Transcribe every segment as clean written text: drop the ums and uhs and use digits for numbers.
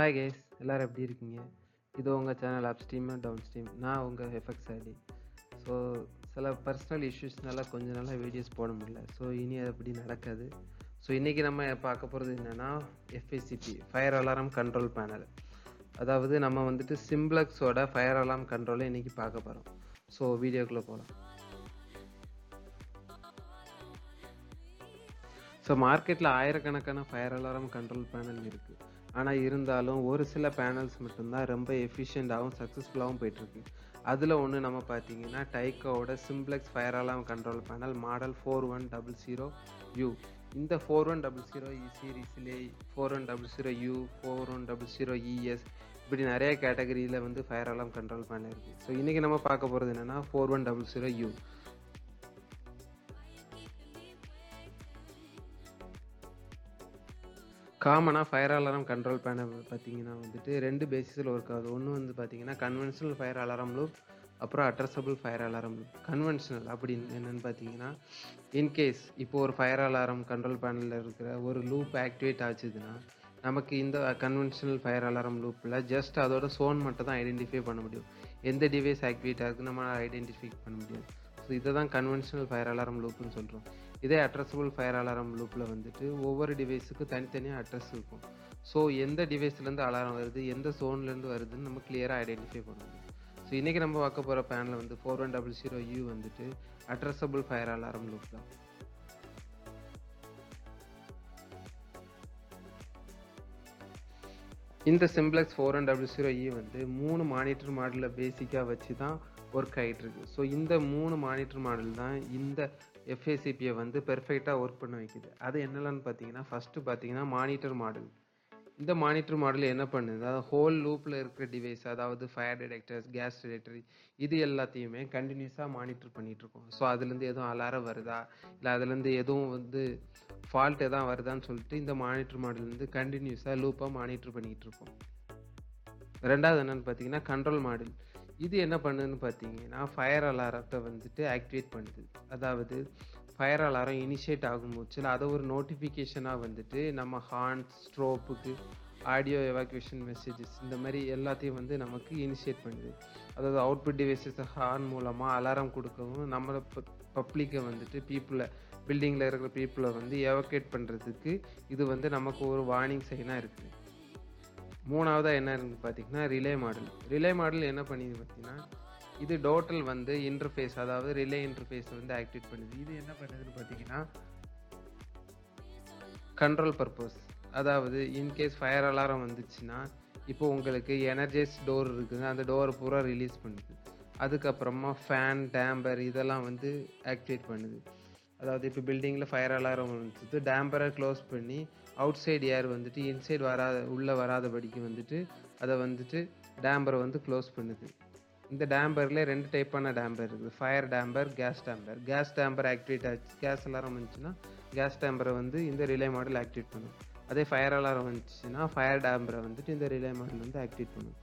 Hi guys, எல்லோரும் எப்படி இருக்கீங்க? இது உங்கள் சேனல் அப்ஸ்ட்ரீம் டவுன் ஸ்ட்ரீம். நான் உங்கள் எஃபெக்ட்ஸ் ஐடி. ஸோ சில பர்சனல் இஷ்யூஸ்னால கொஞ்ச நாளாக வீடியோஸ் போட முடியல. ஸோ இனி அது அப்படி நடக்காது. ஸோ இன்றைக்கி நம்ம பார்க்க போகிறது என்னென்னா FACP fire alarm control panel. அதாவது நம்ம வந்துட்டு சிம்ப்ளெக்ஸோட ஃபயர் அலாரம் கண்ட்ரோலை இன்றைக்கி பார்க்க போகிறோம். ஸோ வீடியோக்குள்ளே போகலாம். ஸோ மார்க்கெட்டில் ஆயிரக்கணக்கான ஃபயர் அலாரம் கண்ட்ரோல் பேனல் இருக்குது. ஆனால் இருந்தாலும் ஒரு சில பேனல்ஸ் மட்டும்தான் ரொம்ப எஃபிஷியண்ட்டாகவும் சக்ஸஸ்ஃபுல்லாகவும் போயிட்டுருக்கு. அதில் ஒன்று நம்ம பார்த்தீங்கன்னா டைக்கோவோட simplex fire alarm control panel model 4100U. இந்த 4100 சீரீஸ்லே 4100U, 4100ES இப்படி நிறைய கேட்டகரியில் வந்து ஃபயர் அலாரம் கண்ட்ரோல் பேனல் இருக்குது. ஸோ இன்றைக்கி நம்ம பார்க்க போகிறது என்னென்னா 4100U. காமனாக ஃபயர் அலாரம் கண்ட்ரோல் பேனல் பார்த்தீங்கன்னா வந்துட்டு 2 பேசிஸில் ஒர்க் ஆகுது. ஒன்று வந்து பார்த்தீங்கன்னா கன்வென்ஷனல் ஃபயர் அலாரம் லூப், அப்புறம் addressable fire alarm loop. Conventional அப்படின்னு என்னென்னு பார்த்தீங்கன்னா, இன்கேஸ் இப்போது ஒரு ஃபயர் அலாரம் கண்ட்ரோல் பேனலில் இருக்கிற ஒரு லூப் ஆக்டிவேட் ஆச்சுதுன்னா நமக்கு இந்த கன்வென்ஷனல் ஃபயர் அலாரம் லூப்பில் ஜஸ்ட் அதோட சோன் மட்டும் தான் ஐடென்டிஃபை பண்ண முடியும். எந்த டிவைஸ் ஆக்டிவேட் ஆகுதுன்னு நம்மளால் ஐடென்டிஃபை பண்ண முடியாது. ஸோ இதை தான் கன்வென்ஷனல் ஃபயர் அலாரம் லூப்னு சொல்கிறோம். இதே அட்ரஸபிள் ஃபயர் அலாரம் லூப்பில் வந்துட்டு ஒவ்வொரு டிவைஸுக்கும் தனித்தனியாக அட்ரஸ் இருக்கும். ஸோ எந்த டிவைஸ்லேருந்து அலாரம் வருது, எந்த சோன்லேருந்து வருதுன்னு நம்ம கிளியராக ஐடென்டிஃபை பண்ண முடியும். ஸோ இன்றைக்கி நம்ம பார்க்க போகிற பேனல் வந்து 4100U வந்துட்டு அட்ரஸபிள் ஃபயர் அலாரம் லூப் தான். இந்த சிம்ப்ளெக்ஸ் 4100E வந்து 3 மானிட்டர் மாடலில் பேசிக்காக வச்சு தான் ஒர்க் ஆகிட்டுருக்கு. ஸோ இந்த 3 மானிட்டர் மாடல் தான் இந்த FACPயை வந்து பெர்ஃபெக்டாக ஒர்க் பண்ண வைக்குது. அது என்னென்னு பார்த்தீங்கன்னா, ஃபஸ்ட்டு பார்த்தீங்கன்னா மானிட்டர் மாடல். இந்த மானிட்டர் மாடல் என்ன பண்ணுது, அதாவது ஹோல் லூப்பில் இருக்கிற டிவைஸ், அதாவது ஃபயர் டிடெக்டர்ஸ், கேஸ் டிடெக்டர், இது எல்லாத்தையுமே கண்டினியூஸாக மானிட்டர் பண்ணிகிட்ருக்கோம். ஸோ அதுலேருந்து எதுவும் அலாரம் வருதா, இல்லை அதுலேருந்து எதுவும் வந்து ஃபால்ட் எதாவது வருதான்னு சொல்லிட்டு இந்த மானிட்டர் மாடல் வந்து கண்டினியூஸாக லூப்பாக மானிட்டர் பண்ணிகிட்டு இருக்கோம். ரெண்டாவது என்னென்னு பார்த்தீங்கன்னா கண்ட்ரோல் மாடல். இது என்ன பண்ணுதுன்னு பார்த்தீங்கன்னா ஃபயர் அலாரத்தை வந்துட்டு ஆக்டிவேட் பண்ணுது. அதாவது ஃபயர் அலாரம் இனிஷியேட் ஆகும்போது அதை ஒரு நோட்டிஃபிகேஷனாக வந்துட்டு நம்ம ஹார்ன்ஸ், ஸ்ட்ரோப்புக்கு, ஆடியோ எவாக்குவேஷன் மெசேஜஸ் இந்த மாதிரி எல்லாத்தையும் வந்து நமக்கு இனிஷியேட் பண்ணுது. அதாவது அவுட்புட் டிவைசஸ் ஹார்ன் மூலமாக அலாரம் கொடுக்கவும், நம்மளை பப்ளிக்கை வந்துட்டு பீப்புளை, பில்டிங்கில் இருக்கிற பீப்புளை வந்து எவாக்குவேட் பண்ணுறதுக்கு இது வந்து நமக்கு ஒரு வார்னிங் சைனாக இருக்குது. மூணாவதாக என்ன இருக்குன்னு பார்த்தீங்கன்னா ரிலே மாடல். ரிலே மாடல் என்ன பண்ணிது பார்த்தீங்கன்னா, இது டோட்டல் வந்து இன்டர்ஃபேஸ், அதாவது ரிலே இன்டர்ஃபேஸ் வந்து ஆக்டிவேட் பண்ணுது. இது என்ன பண்ணுதுன்னு பார்த்தீங்கன்னா கண்ட்ரோல் பர்பஸ். அதாவது இன்கேஸ் ஃபயர் அலாரம் வந்துச்சுன்னா இப்போ உங்களுக்கு எனர்ஜைஸ் டோர் இருக்குது, அந்த டோரை பூரா ரிலீஸ் பண்ணுது. அதுக்கப்புறமா ஃபேன், டேம்பர் இதெல்லாம் வந்து ஆக்டிவேட் பண்ணுது. அதாவது இப்போ பில்டிங்கில் ஃபயர் அலாரம் வந்துட்டு டேம்பரை க்ளோஸ் பண்ணி அவுட் சைடு ஏர் வந்துட்டு இன்சைடு உள்ளே வராதபடிக்கு வந்துட்டு அதை வந்துட்டு டேம்பரை வந்து க்ளோஸ் பண்ணுது. இந்த டேம்பரில் 2 டைப்பான டேம்பர் இருக்குது, fire damper, gas damper. Gas damper activate ஆச்சு, கேஸ் அலாரம் வந்துச்சுன்னா கேஸ் டேம்பரை வந்து இந்த ரிலே மாடல் ஆக்டிவேட் பண்ணும். அதே ஃபயர் அலாரம் வந்துச்சுன்னா ஃபயர் டேம்பரை வந்துட்டு இந்த ரிலே மாடல் வந்து ஆக்டிவேட் பண்ணும்.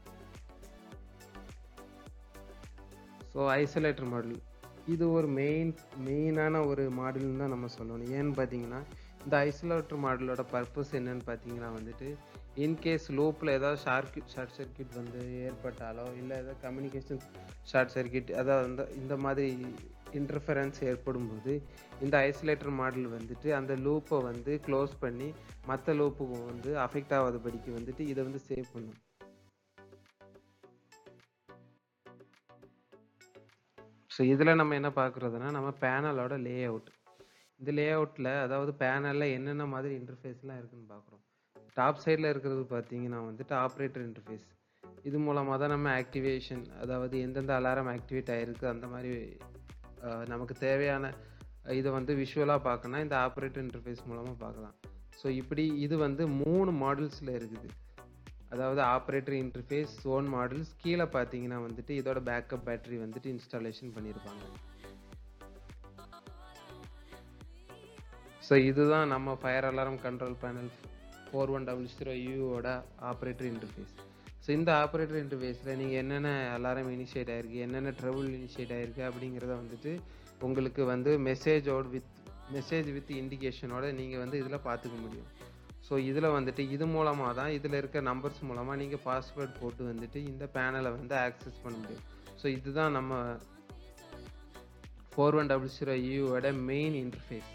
ஸோ ஐசோலேட்டர் மாடல் இது ஒரு மெயினான ஒரு மாடல்னு தான் நம்ம சொல்லணும். ஏன்னு பார்த்தீங்கன்னா இந்த ஐசோலேட்டர் மாடலோட பர்பஸ் என்னன்னு பார்த்தீங்கன்னா வந்துட்டு இன்கேஸ் லூப்பில் ஏதாவது ஷார்ட் சர்க்யூட் வந்து ஏற்பட்டாலோ, இல்லை ஏதாவது கம்யூனிகேஷன் ஷார்ட் சர்க்யூட், அதாவது இந்த மாதிரி இன்டர்ஃபரன்ஸ் ஏற்படும் போது இந்த ஐசோலேட்டர் மாடல் வந்துட்டு அந்த லூப்பை வந்து க்ளோஸ் பண்ணி மற்ற லூப்புக்கு வந்து அஃபெக்ட் ஆகாதபடிக்கு வந்துட்டு இதை வந்து சேவ் பண்ணும். ஸோ இதில் நம்ம என்ன பார்க்குறதுனா நம்ம பேனலோட லே அவுட். இந்த லே அவுட்டில் அதாவது பேனலில் என்னென்ன மாதிரி இன்டர்ஃபேஸ்லாம் இருக்குதுன்னு பார்க்குறோம். டாப் சைடில் இருக்கிறது பார்த்தீங்கன்னா வந்துட்டு ஆப்ரேட்டர் இன்டர்ஃபேஸ். இது மூலமாக தான் நம்ம ஆக்டிவேஷன், அதாவது எந்தெந்த அலாரம் ஆக்டிவேட் ஆகிருக்கு அந்த மாதிரி நமக்கு தேவையான இதை வந்து விஷுவலாக பார்க்கணுன்னா இந்த ஆப்ரேட்டர் இன்டர்ஃபேஸ் மூலமாக பார்க்கலாம். ஸோ இப்படி இது வந்து 3 மாடல்ஸில் இருக்குது. அதாவது ஆப்ரேட்டர் இன்டர்ஃபேஸ், சோன் மாடல்ஸ், கீழே பார்த்தீங்கன்னா வந்துட்டு இதோட பேக்கப் பேட்டரி வந்துட்டு இன்ஸ்டாலேஷன் பண்ணியிருப்பாங்க. ஸோ இதுதான் நம்ம ஃபயர் அலாரம் கண்ட்ரோல் பேனல் 4100Uவோட ஆப்ரேட்டர் இன்டர்ஃபேஸ். ஸோ இந்த ஆப்ரேட்டர் இன்டர்ஃபேஸில் நீங்கள் என்னென்ன அலாரம் இனிஷியேட் ஆகிருக்கு, என்னென்ன ட்ரபிள் இனிஷியேட் ஆகிருக்கு அப்படிங்கிறத வந்துட்டு உங்களுக்கு வந்து மெசேஜ் வித் இண்டிகேஷனோட நீங்கள் வந்து இதில் பார்த்துக்க முடியும். ஸோ இதில் வந்துட்டு இது மூலமாக தான் இதில் இருக்க நம்பர்ஸ் மூலமாக நீங்கள் பாஸ்வேர்ட் போட்டு வந்துட்டு இந்த பேனலை வந்து ஆக்சஸ் பண்ண முடியும். ஸோ இதுதான் நம்ம 4100 EUவோட மெயின் இன்டர்ஃபேஸ்.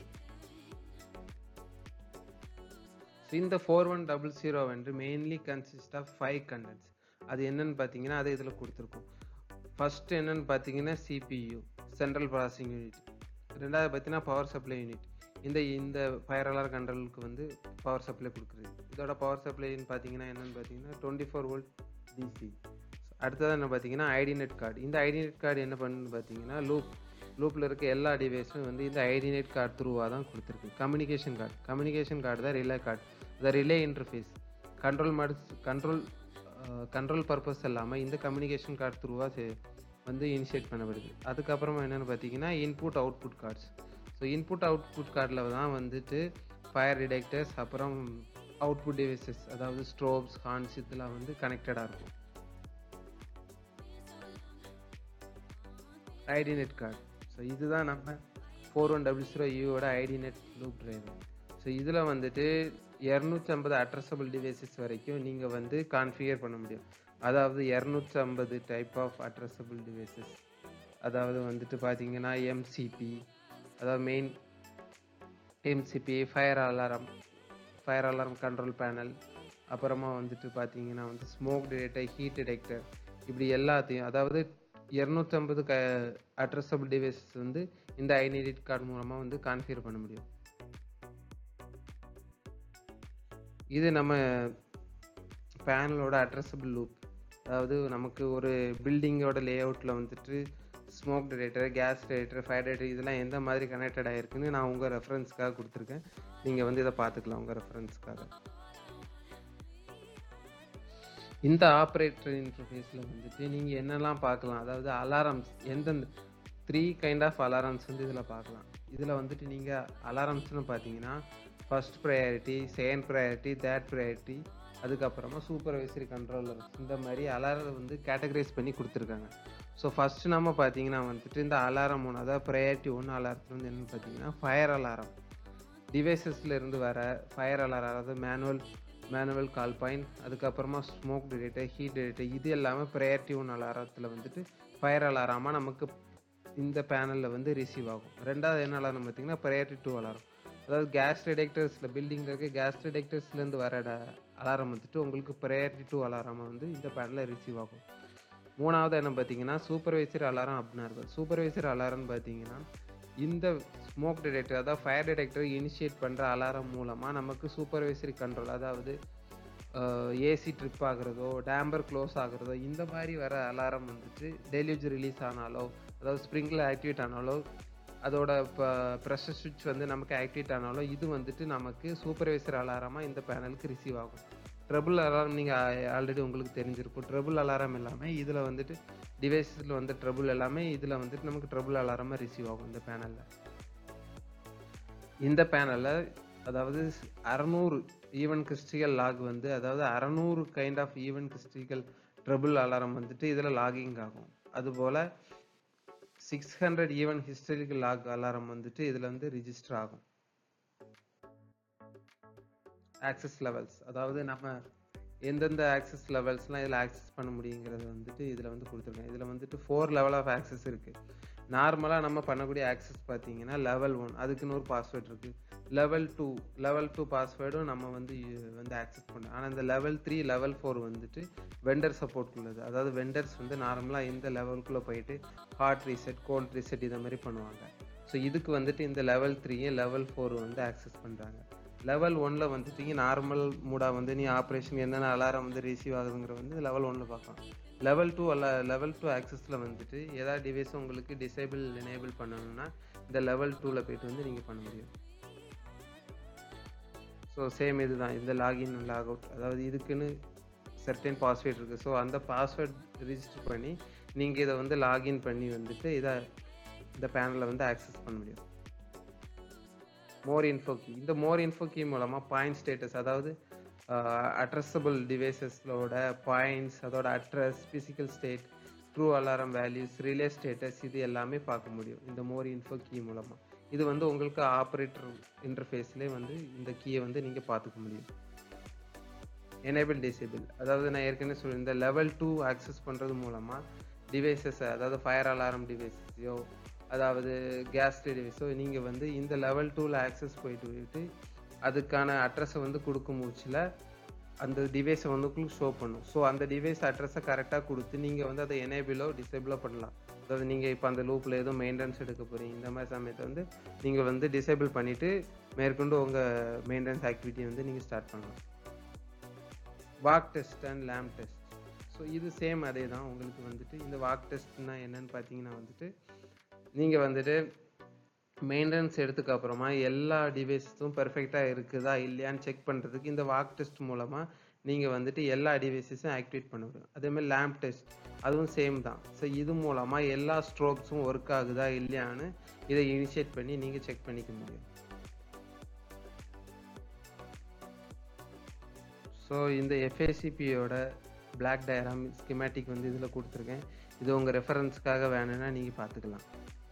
இந்த 4100 வந்து மெயின்லி கன்சிஸ்ட் ஆஃப் 5 கண்டென்ட்ஸ். அது என்னன்னு பார்த்தீங்கன்னா அது இதில் கொடுத்துருக்கோம். ஃபர்ஸ்ட் என்னன்னு பார்த்தீங்கன்னா CPU சென்ட்ரல் ப்ராசஸிங் யூனிட். ரெண்டாவது பார்த்தீங்கன்னா பவர் சப்ளை யூனிட். இந்த ஃபயர் அலார்ம் கண்ட்ரோலுக்கு வந்து பவர் சப்ளை கொடுக்குறது. இதோட பவர் சப்ளைன்னு பார்த்தீங்கன்னா என்னன்னு பார்த்தீங்கன்னா 24 வோல்ட் DC. அடுத்தது என்ன பார்த்தீங்கன்னா ஐடிநெட் கார்டு. இந்த ஐடிநெட் கார்டு என்ன பண்ணுன்னு பார்த்தீங்கன்னா லூப்பில் இருக்க எல்லா டிவைஸும் வந்து இந்த ஐடிநெட் கார்டு த்ரூவாக தான் கொடுத்துருக்கு. கம்யூனிகேஷன் கார்டு தான் ரிலே கார்டு. இந்த ரிலே இன்டர்ஃபேஸ் கண்ட்ரோல் பர்பஸ் இல்லாமல் இந்த கம்யூனிகேஷன் கார்டு த்ரூவாக வந்து இனிஷியேட் பண்ணப்படுது. அதுக்கப்புறமா என்னென்னு பார்த்தீங்கன்னா input output cards. So input output கார்டில் தான் வந்துட்டு ஃபயர் டிடெக்டர்ஸ் அப்புறம் அவுட்புட் டிவைசஸ் அதாவது ஸ்ட்ரோப்ஸ் ஹார்ன்ஸ் இதெல்லாம் வந்து கனெக்டடாக இருக்கும். ஐடிநெட் கார்டு. ஸோ இதுதான் நம்ம 4100 EUவோட ஐடிநெட் லூப் டிரைவர். ஸோ இதில் வந்துட்டு 250 அட்ரஸபிள் டிவைசஸ் வரைக்கும் நீங்கள் வந்து கான்ஃபிகர் பண்ண முடியும். அதாவது 250 டைப் ஆஃப் அட்ரஸபிள் டிவைசஸ். அதாவது வந்துட்டு பார்த்தீங்கன்னா MCP அதாவது main MCP fire alarm control panel, அப்புறமா வந்துட்டு பார்த்தீங்கன்னா வந்து ஸ்மோக் டிடெக்டர், ஹீட் டிடெக்டர், இப்படி எல்லாத்தையும் அதாவது 250 அட்ரஸபிள் டிவைசஸ் வந்து இந்த ஐடென்டிட்டி கார்டு மூலமாக வந்து கான்ஃபிகர் பண்ண முடியும். இது நம்ம பேனலோட அட்ரஸபிள் லூப். அதாவது நமக்கு ஒரு பில்டிங்கோட லே அவுட்டில் வந்துட்டு smoke detector, gas detector, fire detector இதெல்லாம் எந்த மாதிரி கனெக்டட் ஆகிருக்குன்னு நான் உங்கள் ரெஃபரன்ஸ்க்காக கொடுத்துருக்கேன். நீங்கள் வந்து இதை பார்த்துக்கலாம் உங்கள் ரெஃபரன்ஸ்க்காக. இந்த ஆப்ரேட்டர் இன்டர்ஃபேஸில் வந்துட்டு நீங்கள் என்னெல்லாம் பார்க்கலாம், அதாவது அலாரம்ஸ் எந்தெந்த 3 கைண்ட் ஆஃப் அலாரம்ஸ் வந்து இதில் பார்க்கலாம். இதில் வந்துட்டு நீங்கள் அலாரம்ஸ்னு பார்த்தீங்கன்னா first priority, second priority, third priority, அதுக்கப்புறமா சூப்பர்வைசரி கண்ட்ரோலர், இந்த மாதிரி அலாரம் வந்து கேட்டகரைஸ் பண்ணி கொடுத்துருக்காங்க. ஸோ ஃபஸ்ட்டு நம்ம பார்த்தீங்கன்னா வந்துட்டு இந்த அலாரம் 1 அதாவது ப்ரையாரிட்டி 1 அலாரத்தில் வந்து என்னென்னு பார்த்தீங்கன்னா ஃபயர் அலாரம். டிவைசஸில் இருந்து வர ஃபயர் அலாரம், அதாவது மேனுவல் கால் பாயிண்ட், அதுக்கப்புறமா ஸ்மோக் டிடெக்டர், ஹீட் டிடெக்டர், இது எல்லாமே ப்ரையாரிட்டி 1 அலாரத்தில் வந்துட்டு ஃபயர் அலாரமாக நமக்கு இந்த பேனலில் வந்து ரிசீவ் ஆகும். ரெண்டாவது என்ன அலாரம் பார்த்தீங்கன்னா ப்ரையாரிட்டி 2 அலாரம். அதாவது கேஸ் டிடெக்டர்ஸில் பில்டிங்கில் இருக்க கேஸ் டிடெக்டர்ஸ்லேருந்து வர அலாரம் வந்துட்டு உங்களுக்கு ப்ரையாரிட்டி 2 அலாரமாக வந்து இந்த பேனலில் ரிசீவ் ஆகும். மூணாவது என்ன பார்த்தீங்கன்னா சூப்பர்வைசரி அலாரம் அப்நார்மல். சூப்பர்வைசரி அலாரம்னு பார்த்தீங்கன்னா இந்த ஸ்மோக் டிடெக்டர் அதாவது ஃபயர் டிடெக்டர் இனிஷியேட் பண்ணுற அலாரம் மூலமாக நமக்கு சூப்பர்வைசரி கண்ட்ரோல், அதாவது ஏசி ட்ரிப் ஆகுறதோ, டேம்பர் க்ளோஸ் ஆகுறதோ, இந்த மாதிரி வர அலாரம் வந்துட்டு டெலிவரி ரிலீஸ் ஆனாலோ, அதாவது ஸ்ப்ரிங்க்லர் ஆக்டிவேட் ஆனாலோ, அதோட ப்ரெஷர் சுவிட்ச் வந்து நமக்கு ஆக்டிவேட் ஆனாலும் இது வந்துட்டு நமக்கு சூப்பர்வைசர் அலாரமாக இந்த பேனலுக்கு ரிசீவ் ஆகும். ட்ரபிள் அலாரம் நீங்கள் ஆல்ரெடி உங்களுக்கு தெரிஞ்சிருக்கும். ட்ரபிள் அலாரம் எல்லாமே இதில் வந்துட்டு டிவைஸில் வந்து ட்ரபிள் எல்லாமே இதில் வந்துட்டு நமக்கு ட்ரபிள் அலாரமாக ரிசீவ் ஆகும் இந்த பேனலில். இந்த பேனலில் அதாவது 600 ஈவென்ட் கிறிஸ்டிக்கல் லாக் வந்து, அதாவது 600 kind of event critical trouble alarm வந்துட்டு இதில் லாகிங் ஆகும். அதுபோல் 600 ஈவென்ட் ஹிஸ்டாரிக்கல் லாக் அலாரம் வந்துட்டு இதில் வந்து ரிஜிஸ்டர் ஆகும். ஆக்சஸ் லெவல்ஸ், அதாவது நம்ம எந்தெந்த ஆக்சஸ் லெவல்ஸ்லாம் இதில் ஆக்சஸ் பண்ண முடியுங்கிறது வந்துட்டு இதில் வந்து கொடுத்துருக்கேன். இதில் வந்துட்டு 4 லெவல் ஆஃப் ஆக்சஸ் இருக்குது. நார்மலாக நம்ம பண்ணக்கூடிய ஆக்சஸ் பார்த்தீங்கன்னா லெவல் 1 அதுக்குன்னு ஒரு பாஸ்வேர்ட் இருக்குது. லெவல் 2 பாஸ்வேர்டும் நம்ம வந்து ஆக்சஸ் பண்ணோம். ஆனால் இந்த லெவல் 3 லெவல் 4 வந்துட்டு வெண்டர் சப்போர்ட் உள்ளது. அதாவது வெண்டர்ஸ் வந்து நார்மலாக இந்த லெவலுக்குள்ளே போயிட்டு ஹார்ட் ரீசெட், கோல்ட் ரீசெட் இதை மாதிரி பண்ணுவாங்க. ஸோ இதுக்கு வந்துட்டு இந்த லெவல் 3 லெவல் 4 வந்து ஆக்சஸ் பண்ணுறாங்க. லெவல் 1ல் வந்துட்டு நார்மல் மூடாக வந்து நீ ஆப்ரேஷன் என்னென்ன அலாரம் வந்து ரிசீவ் ஆகுதுங்கிற வந்து லெவல் 1ல் பார்க்கலாம். லெவல் 2 ஆக்சஸில் வந்துட்டு ஏதாவது டிவைஸும் உங்களுக்கு டிசேபிள் எனேபிள் பண்ணணும்னா இந்த லெவல் 2ல் போய்ட்டு வந்து நீங்கள் பண்ண முடியும். ஸோ சேம் இது தான் இந்த லாகின் லாக் அவுட், அதாவது இதுக்குன்னு சர்டன் பாஸ்வேர்ட் இருக்குது. ஸோ அந்த பாஸ்வேர்ட் ரிஜிஸ்டர் பண்ணி நீங்கள் இதை வந்து லாகின் பண்ணி வந்துட்டு இந்த பேனலில் வந்து ஆக்சஸ் பண்ண முடியும். மோர் இன்ஃபோ கீ, இந்த மோர் இன்ஃபோ கீ மூலமாக பாயிண்ட் ஸ்டேட்டஸ், அதாவது அட்ரஸபிள் டிவைசஸோட பாயிண்ட்ஸ், அதோட address, physical state, true alarm values, relay status இது எல்லாமே பார்க்க முடியும் இந்த மோர் இன்ஃபோ கீ மூலமாக. இது வந்து உங்களுக்கு ஆப்ரேட்டர் இன்டர்ஃபேஸ்லேயே வந்து இந்த கீயை வந்து நீங்கள் பார்த்துக்க முடியும். எனேபிள் டிசேபிள், அதாவது நான் ஏற்கனவே சொல்லி இந்த லெவல் 2 ஆக்சஸ் பண்ணுறது மூலமாக டிவைசஸை, அதாவது ஃபயர் அலாரம் டிவைஸையோ அதாவது கேஸ் டிவைஸோ நீங்கள் வந்து இந்த லெவல் 2ல் ஆக்சஸ் போயிட்டு அதுக்கான அட்ரஸை வந்து கொடுக்கும் மூச்சில் அந்த டிவைஸை வந்து உங்களுக்கு ஷோ பண்ணும். ஸோ அந்த டிவைஸ் அட்ரஸை கரெக்டாக கொடுத்து நீங்கள் வந்து அதை எனேபிளோ டிசேபிளோ பண்ணலாம். அதாவது நீங்கள் இப்போ அந்த லூப்பில் எதுவும் மெயின்டெனன்ஸ் எடுக்க போகிறீங்க, இந்த மாதிரி சமயத்தை வந்து நீங்கள் வந்து டிசேபிள் பண்ணிவிட்டு மேற்கொண்டு உங்கள் மெயின்டெனன்ஸ் ஆக்டிவிட்டியை வந்து நீங்கள் ஸ்டார்ட் பண்ணலாம். Walk test and lamp test. So இது சேம் அதே தான். உங்களுக்கு வந்துட்டு இந்த வாக் டெஸ்ட்னா என்னன்னு பார்த்தீங்கன்னா வந்துட்டு நீங்கள் வந்துட்டு மெயின்டெனன்ஸ் எடுத்துக்க அப்புறமா எல்லா டிவைஸஸும் பெர்ஃபெக்டாக இருக்குதா இல்லையான்னு செக் பண்ணுறதுக்கு இந்த வாக் டெஸ்ட் மூலமாக நீங்கள் வந்துட்டு எல்லா டிவைஸஸும் ஆக்டிவேட் பண்ண முடியும். அதேமாதிரி லேம்ப் டெஸ்ட், அதுவும் சேம் தான். ஸோ இது மூலமாக எல்லா ஸ்ட்ரோக்ஸும் ஒர்க் ஆகுதா இல்லையான்னு இதை இனிஷியேட் பண்ணி நீங்கள் செக் பண்ணிக்க முடியும். ஸோ இந்த FACPயோட பிளாக் டயக்ராம் ஸ்கிமேட்டிக் வந்து இதில் கொடுத்துருக்கேன். இது உங்கள் ரெஃபரன்ஸ்க்காக வேணும்னா நீங்கள் பார்த்துக்கலாம்.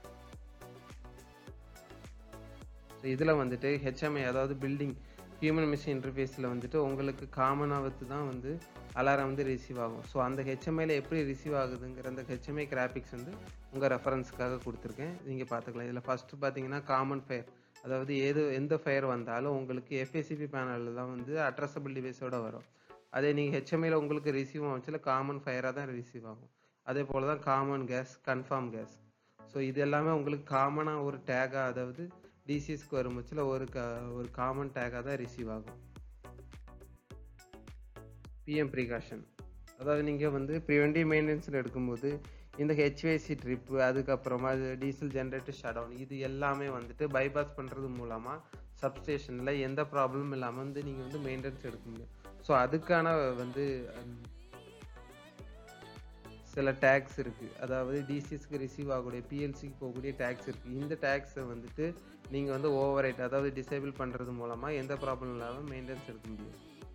ஸோ இதில் வந்துட்டு HMI, அதாவது பில்டிங் ஹியூமன் மிஷின் இன்டர்ஃபேஸில் வந்துட்டு உங்களுக்கு காமனாக தான் வந்து அலாரம் வந்து ரிசீவ் ஆகும். ஸோ அந்த HMIயில் எப்படி ரிசீவ் ஆகுதுங்கிற அந்த HMI கிராஃபிக்ஸ் வந்து உங்கள் ரெஃபரன்ஸ்க்காக கொடுத்துருக்கேன், நீங்கள் பார்த்துக்கலாம். இதில் ஃபஸ்ட்டு பார்த்தீங்கன்னா காமன் ஃபயர், அதாவது எந்த ஃபயர் வந்தாலும் உங்களுக்கு FACP பேனலில் தான் வந்து அட்ரஸபிள் டிவைஸோட வரும். அதே நீங்கள் HMIயில் உங்களுக்கு ரிசீவ் ஆச்சுல காமன் ஃபயராக தான் ரிசீவ் ஆகும். அதே போல் தான் common gas, confirm gas. So இது எல்லாமே உங்களுக்கு காமனாக ஒரு டேகாக, அதாவது டிசிஎஸ்க்கு வரும் பட்சத்தில் ஒரு காமன் டேகாக தான் ரிசீவ் ஆகும். பிஎம் ப்ரிகாஷன், அதாவது நீங்கள் வந்து ப்ரிவென்டிவ் மெயின்டெனன்ஸில் எடுக்கும்போது இந்த HVAC ட்ரிப்பு, அதுக்கப்புறமா டீசல் ஜென்ரேட்டர் ஷட் டவுன், இது எல்லாமே வந்துட்டு பைபாஸ் பண்ணுறது மூலமாக சப்ஸ்டேஷனில் எந்த ப்ராப்ளமும் இல்லாமல் வந்து நீங்கள் வந்து மெயின்டெனன்ஸ் எடுக்க முடியும். ஸோ அதுக்கான வந்து சில டேக்ஸ் இருக்குது, அதாவது டிசிஎஸ்க்கு ரிசீவ் ஆகக்கூடிய PLCக்கு போகக்கூடிய டேக்ஸ் இருக்குது. இந்த டேக்ஸை வந்துட்டு நீங்கள் வந்து ஓவர் ரைட், அதாவது டிசேபிள் பண்ணுறது மூலமாக எந்த ப்ராப்ளம் இல்லாமல் மெயின்டெனன்ஸ் எடுக்க முடியும்.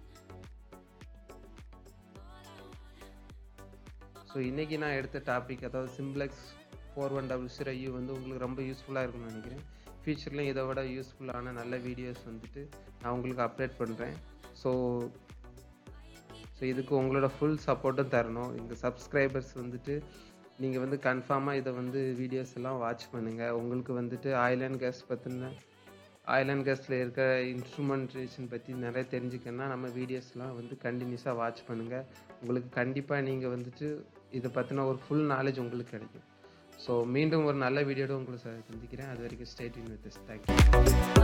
ஸோ இன்றைக்கி நான் எடுத்த டாபிக், அதாவது சிம்ப்ளெக்ஸ் 4100U வந்து உங்களுக்கு ரொம்ப யூஸ்ஃபுல்லாக இருக்கும்னு நினைக்கிறேன். ஃபியூச்சர்லையும் இதை விட யூஸ்ஃபுல்லான நல்ல வீடியோஸ் வந்துட்டு நான் உங்களுக்கு அப்டேட் பண்ணுறேன். ஸோ இதுக்கு உங்களோட ஃபுல் சப்போர்ட்டும் தரணும். எங்கள் சப்ஸ்கிரைபர்ஸ் வந்துட்டு நீங்கள் வந்து கன்ஃபார்மாக இதை வந்து வீடியோஸ் எல்லாம் வாட்ச் பண்ணுங்கள். உங்களுக்கு வந்துட்டு ஆயில் அண்ட் கேஸில் இருக்க இன்ஸ்ட்ருமெண்டேஷன் பற்றி நிறைய தெரிஞ்சுக்கணுன்னா நம்ம வீடியோஸ்லாம் வந்து கண்டினியூஸாக வாட்ச் பண்ணுங்கள். உங்களுக்கு கண்டிப்பாக நீங்கள் வந்துட்டு இதை பற்றின ஒரு ஃபுல் நாலேஜ் உங்களுக்கு கிடைக்கும். ஸோ மீண்டும் ஒரு நல்ல வீடியோட உங்களை சந்திக்கிறேன். அது வரைக்கும் stay tune with us. Thank you.